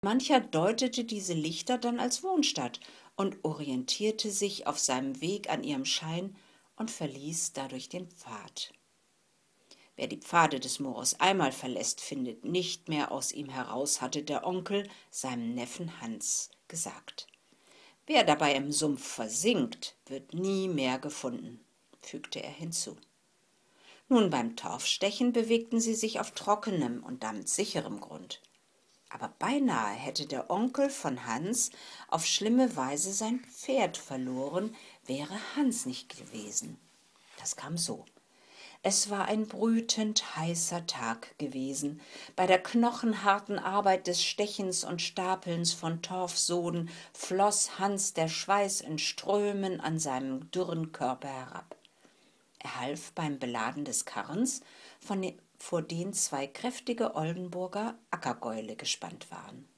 Mancher deutete diese Lichter dann als Wohnstatt und orientierte sich auf seinem Weg an ihrem Schein und verließ dadurch den Pfad. Wer die Pfade des Moors einmal verlässt, findet nicht mehr aus ihm heraus, hatte der Onkel seinem Neffen Hans gesagt. Wer dabei im Sumpf versinkt, wird nie mehr gefunden, fügte er hinzu. Nun beim Torfstechen bewegten sie sich auf trockenem und damit sicherem Grund. Aber beinahe hätte der Onkel von Hans auf schlimme Weise sein Pferd verloren, wäre Hans nicht gewesen. Das kam so. Es war ein brütend heißer Tag gewesen. Bei der knochenharten Arbeit des Stechens und Stapelns von Torfsoden floss Hans der Schweiß in Strömen an seinem dürren Körper herab. Er half beim Beladen des Karrens, vor den zwei kräftige Oldenburger Ackergäule gespannt waren.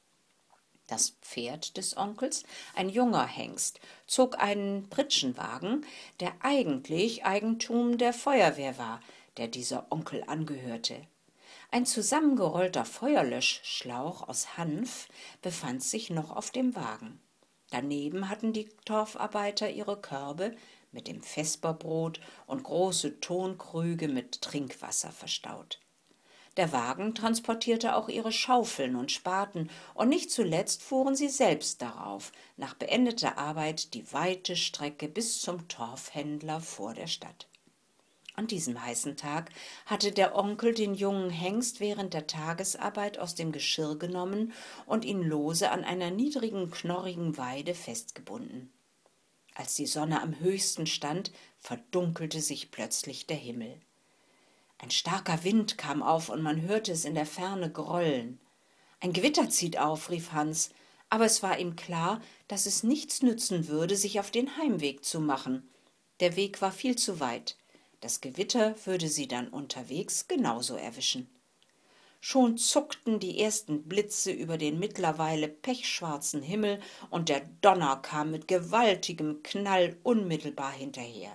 Das Pferd des Onkels, ein junger Hengst, zog einen Pritschenwagen, der eigentlich Eigentum der Feuerwehr war, der dieser Onkel angehörte. Ein zusammengerollter Feuerlöschschlauch aus Hanf befand sich noch auf dem Wagen. Daneben hatten die Torfarbeiter ihre Körbe mit dem Vesperbrot und große Tonkrüge mit Trinkwasser verstaut. Der Wagen transportierte auch ihre Schaufeln und Spaten, und nicht zuletzt fuhren sie selbst darauf, nach beendeter Arbeit die weite Strecke bis zum Torfhändler vor der Stadt. An diesem heißen Tag hatte der Onkel den jungen Hengst während der Tagesarbeit aus dem Geschirr genommen und ihn lose an einer niedrigen, knorrigen Weide festgebunden. Als die Sonne am höchsten stand, verdunkelte sich plötzlich der Himmel. Ein starker Wind kam auf und man hörte es in der Ferne grollen. »Ein Gewitter zieht auf«, rief Hans, aber es war ihm klar, dass es nichts nützen würde, sich auf den Heimweg zu machen. Der Weg war viel zu weit. Das Gewitter würde sie dann unterwegs genauso erwischen. Schon zuckten die ersten Blitze über den mittlerweile pechschwarzen Himmel und der Donner kam mit gewaltigem Knall unmittelbar hinterher.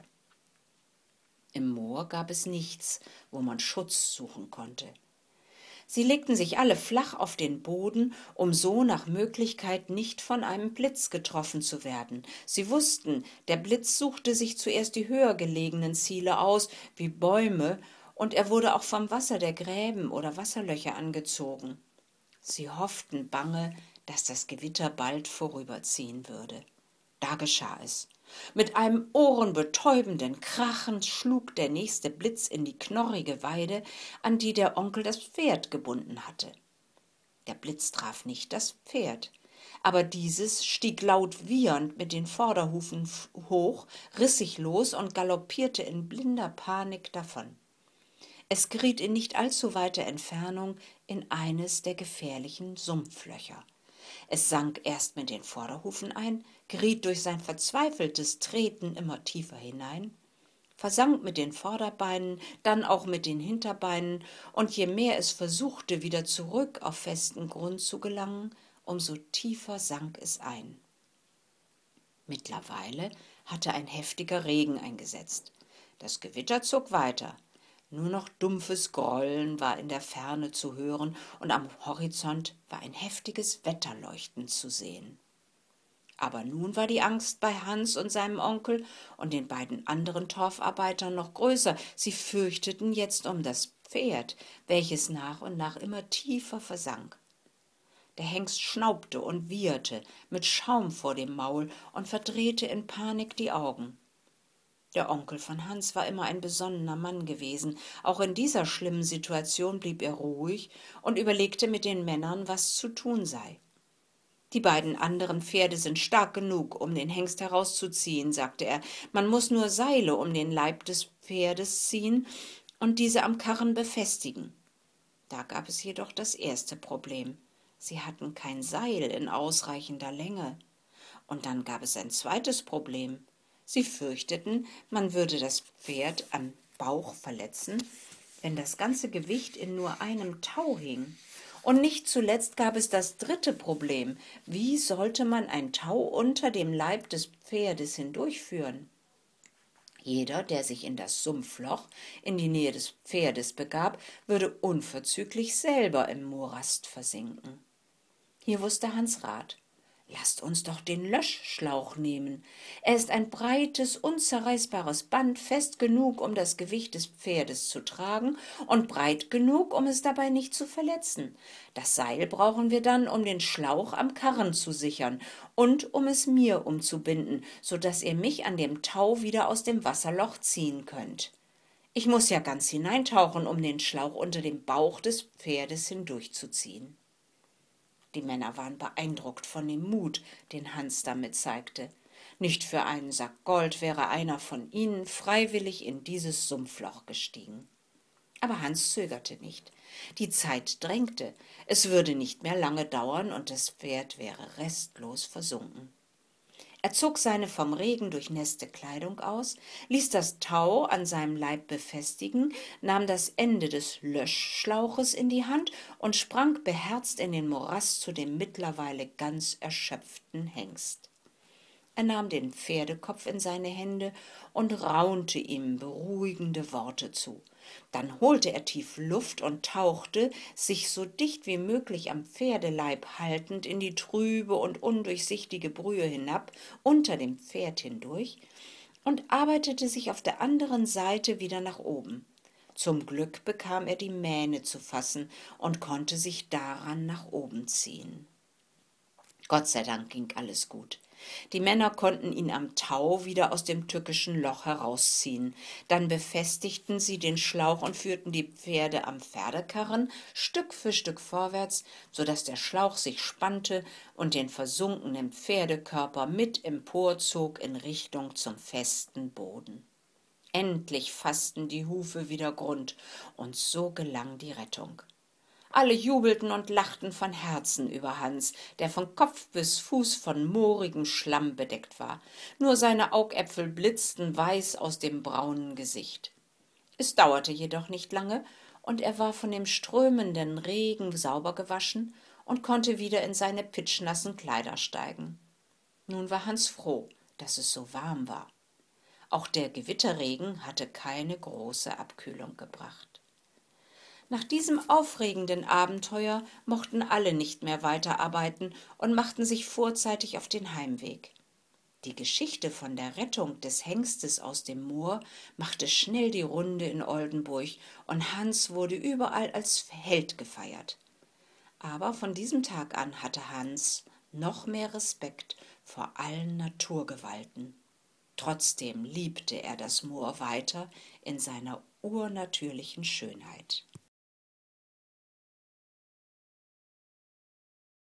Im Moor gab es nichts, wo man Schutz suchen konnte. Sie legten sich alle flach auf den Boden, um so nach Möglichkeit nicht von einem Blitz getroffen zu werden. Sie wussten, der Blitz suchte sich zuerst die höher gelegenen Ziele aus, wie Bäume, und er wurde auch vom Wasser der Gräben oder Wasserlöcher angezogen. Sie hofften bange, dass das Gewitter bald vorüberziehen würde. Da geschah es. Mit einem ohrenbetäubenden Krachen schlug der nächste Blitz in die knorrige Weide, an die der Onkel das Pferd gebunden hatte. Der Blitz traf nicht das Pferd, aber dieses stieg laut wiehernd mit den Vorderhufen hoch, riss sich los und galoppierte in blinder Panik davon. Es geriet in nicht allzu weiter Entfernung in eines der gefährlichen Sumpflöcher. Es sank erst mit den Vorderhufen ein, geriet durch sein verzweifeltes Treten immer tiefer hinein, versank mit den Vorderbeinen, dann auch mit den Hinterbeinen, und je mehr es versuchte, wieder zurück auf festen Grund zu gelangen, umso tiefer sank es ein. Mittlerweile hatte ein heftiger Regen eingesetzt. Das Gewitter zog weiter. Nur noch dumpfes Grollen war in der Ferne zu hören, und am Horizont war ein heftiges Wetterleuchten zu sehen. Aber nun war die Angst bei Hans und seinem Onkel und den beiden anderen Torfarbeitern noch größer. Sie fürchteten jetzt um das Pferd, welches nach und nach immer tiefer versank. Der Hengst schnaubte und wieherte mit Schaum vor dem Maul und verdrehte in Panik die Augen. Der Onkel von Hans war immer ein besonnener Mann gewesen. Auch in dieser schlimmen Situation blieb er ruhig und überlegte mit den Männern, was zu tun sei. »Die beiden anderen Pferde sind stark genug, um den Hengst herauszuziehen«, sagte er. »Man muss nur Seile um den Leib des Pferdes ziehen und diese am Karren befestigen.« Da gab es jedoch das erste Problem. Sie hatten kein Seil in ausreichender Länge. Und dann gab es ein zweites Problem. Sie fürchteten, man würde das Pferd am Bauch verletzen, wenn das ganze Gewicht in nur einem Tau hing. Und nicht zuletzt gab es das dritte Problem. Wie sollte man ein Tau unter dem Leib des Pferdes hindurchführen? Jeder, der sich in das Sumpfloch in die Nähe des Pferdes begab, würde unverzüglich selber im Morast versinken. Hier wusste Hans Rat. Lasst uns doch den Löschschlauch nehmen. Er ist ein breites, unzerreißbares Band, fest genug, um das Gewicht des Pferdes zu tragen und breit genug, um es dabei nicht zu verletzen. Das Seil brauchen wir dann, um den Schlauch am Karren zu sichern und um es mir umzubinden, so dass ihr mich an dem Tau wieder aus dem Wasserloch ziehen könnt. Ich muss ja ganz hineintauchen, um den Schlauch unter dem Bauch des Pferdes hindurchzuziehen. Die Männer waren beeindruckt von dem Mut, den Hans damit zeigte. Nicht für einen Sack Gold wäre einer von ihnen freiwillig in dieses Sumpfloch gestiegen. Aber Hans zögerte nicht. Die Zeit drängte. Es würde nicht mehr lange dauern und das Pferd wäre restlos versunken. Er zog seine vom Regen durchnässte Kleidung aus, ließ das Tau an seinem Leib befestigen, nahm das Ende des Löschschlauches in die Hand und sprang beherzt in den Morast zu dem mittlerweile ganz erschöpften Hengst. Er nahm den Pferdekopf in seine Hände und raunte ihm beruhigende Worte zu. Dann holte er tief Luft und tauchte, sich so dicht wie möglich am Pferdeleib haltend, in die trübe und undurchsichtige Brühe hinab, unter dem Pferd hindurch, und arbeitete sich auf der anderen Seite wieder nach oben. Zum Glück bekam er die Mähne zu fassen und konnte sich daran nach oben ziehen. Gott sei Dank ging alles gut. Die Männer konnten ihn am Tau wieder aus dem tückischen Loch herausziehen. Dann befestigten sie den Schlauch und führten die Pferde am Pferdekarren Stück für Stück vorwärts, so dass der Schlauch sich spannte und den versunkenen Pferdekörper mit emporzog in Richtung zum festen Boden. Endlich fassten die Hufe wieder Grund, und so gelang die Rettung. Alle jubelten und lachten von Herzen über Hans, der von Kopf bis Fuß von moorigem Schlamm bedeckt war. Nur seine Augäpfel blitzten weiß aus dem braunen Gesicht. Es dauerte jedoch nicht lange, und er war von dem strömenden Regen sauber gewaschen und konnte wieder in seine pitschnassen Kleider steigen. Nun war Hans froh, dass es so warm war. Auch der Gewitterregen hatte keine große Abkühlung gebracht. Nach diesem aufregenden Abenteuer mochten alle nicht mehr weiterarbeiten und machten sich vorzeitig auf den Heimweg. Die Geschichte von der Rettung des Hengstes aus dem Moor machte schnell die Runde in Oldenburg, und Hans wurde überall als Held gefeiert. Aber von diesem Tag an hatte Hans noch mehr Respekt vor allen Naturgewalten. Trotzdem liebte er das Moor weiter in seiner urnatürlichen Schönheit.